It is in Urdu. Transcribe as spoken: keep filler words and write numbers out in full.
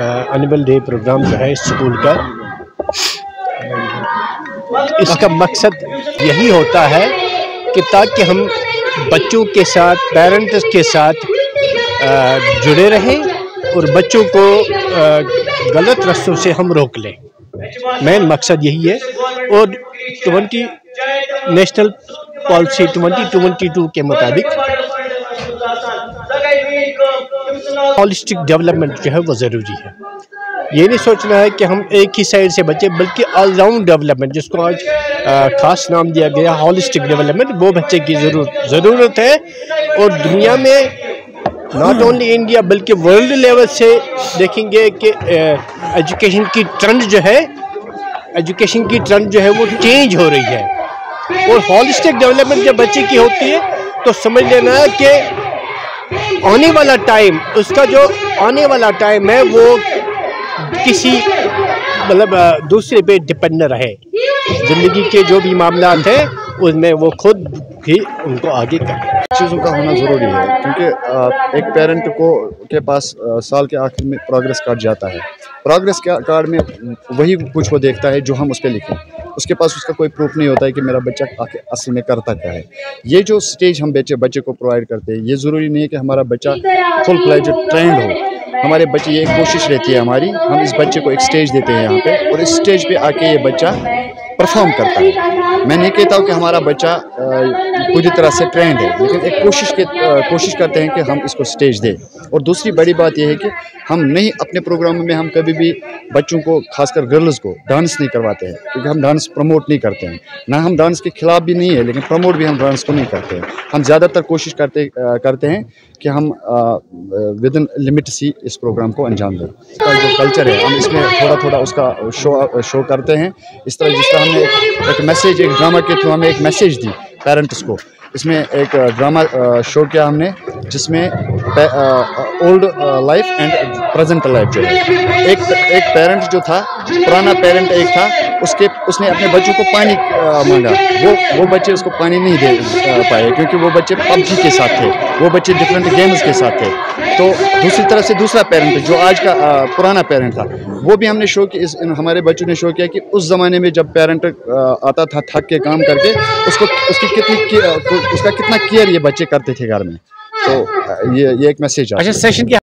اینول ڈے پروگرام جو ہے اسکول کا، اس کا مقصد یہی ہوتا ہے کہ تاکہ ہم بچوں کے ساتھ، پیرنٹس کے ساتھ جڑے رہیں اور بچوں کو غلط رستوں سے ہم روک لیں۔ مین مقصد یہی ہے۔ اور twenty national policy twenty twenty two کے مطابق ہولسٹک ڈیولپمنٹ جو ہے وہ ضروری ہے۔ یہ نہیں سوچنا ہے کہ ہم ایک ہی سائڈ سے بچے، بلکہ آل راؤنڈ ڈیولپمنٹ، جس کو آج خاص نام دیا گیا ہولسٹک ڈیولپمنٹ، وہ بچے کی ضرورت ضرورت ہے۔ اور دنیا میں ناٹ اونلی انڈیا بلکہ ورلڈ لیول سے دیکھیں گے کہ ایجوکیشن کی ٹرینڈ جو ہے ایجوکیشن کی ٹرینڈ جو ہے وہ چینج ہو رہی ہے۔ اور ہولسٹک ڈیولپمنٹ جب بچے کی ہوتی ہے تو سمجھ لینا ہے کہ آنے والا ٹائم، اس کا جو آنے والا ٹائم ہے وہ کسی مطلب دوسرے پہ ڈپینڈ نہ رہے۔ زندگی کے جو بھی معاملات ہیں اس میں وہ خود ہی ان کو آگے کریں۔ چیزوں کا ہونا ضروری ہے، کیونکہ ایک پیرنٹ کو کے پاس سال کے آخر میں پروگریس کارڈ جاتا ہے۔ پروگریس کارڈ میں وہی کچھ وہ دیکھتا ہے جو ہم اس پہ لکھیں۔ اس کے پاس اس کا کوئی پروف نہیں ہوتا ہے کہ میرا بچہ اصل میں کرتا کیا ہے۔ یہ جو سٹیج ہم بچے بچے کو پرووائڈ کرتے ہیں، یہ ضروری نہیں ہے کہ ہمارا بچہ فل فلیجڈ ٹرینڈ ہو۔ ہمارے بچے، یہ ایک کوشش رہتی ہے ہماری، ہم اس بچے کو ایک سٹیج دیتے ہیں یہاں پہ، اور اس سٹیج پہ آ کے یہ بچہ پرفارم کرتا ہے۔ میں نہیں کہتا ہوں کہ ہمارا بچہ پوری طرح سے ٹرینڈ ہے، لیکن ایک کوشش کے کوشش کرتے ہیں کہ ہم اس کو سٹیج دیں۔ اور دوسری بڑی بات یہ ہے کہ ہم نہیں اپنے پروگراموں میں ہم کبھی بھی بچوں کو، خاص کر گرلز کو، ڈانس نہیں کرواتے ہیں، کیونکہ ہم ڈانس پروموٹ نہیں کرتے ہیں۔ نہ ہم ڈانس کے خلاف بھی نہیں ہے، لیکن پروموٹ بھی ہم ڈانس کو نہیں کرتے ہیں۔ ہم زیادہ تر کوشش کرتے کرتے ہیں کہ ہم ود ان لمٹ سی اس پروگرام کو انجام دیں۔ اس کا جو کلچر ہے ہم اس میں تھوڑا تھوڑا اس کا شو شو کرتے ہیں۔ اس طرح جس طرح ہم نے ایک میسیج، ایک ڈرامہ کے تھرو ہمیں ایک میسیج دی پیرنٹس کو، اس میں ایک ڈرامہ شو کیا ہم نے، جس میں old life and present life جو ہے، ایک ایک پیرنٹ جو تھا، پرانا پیرنٹ ایک تھا، اس کے اس نے اپنے بچوں کو پانی مانگا، وہ وہ بچے اس کو پانی نہیں دے پائے کیونکہ وہ بچے پب جی کے ساتھ تھے، وہ بچے ڈفرینٹ گیمز کے ساتھ تھے۔ تو دوسری طرف سے دوسرا پیرنٹ جو آج کا پرانا پیرنٹ تھا، وہ بھی ہم نے شو کیا، ہمارے بچوں نے شو کیا کہ اس زمانے میں جب پیرنٹ آتا تھا تھک کے کام کر کے، اس کو اس کی کتنی اس کا کتنا کیئر یہ بچے کرتے تھے گھر میں۔ تو یہ یہ ایک میسیج ہے۔